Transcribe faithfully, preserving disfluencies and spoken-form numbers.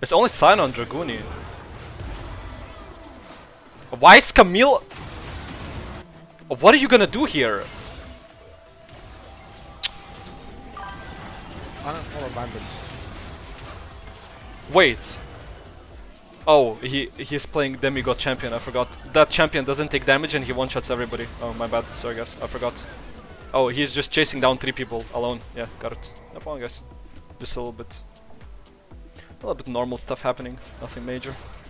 It's only Sign on Dragoonie. Why is Camille? What are you gonna do here? I don't follow bandits. Wait. Oh, he he's playing Demigod champion. I forgot. That champion doesn't take damage and he one shots everybody. Oh, my bad. Sorry, guys. I forgot. Oh, he's just chasing down three people alone. Yeah, got it. No problem, guys. Just a little bit, a little bit normal stuff happening. Nothing major.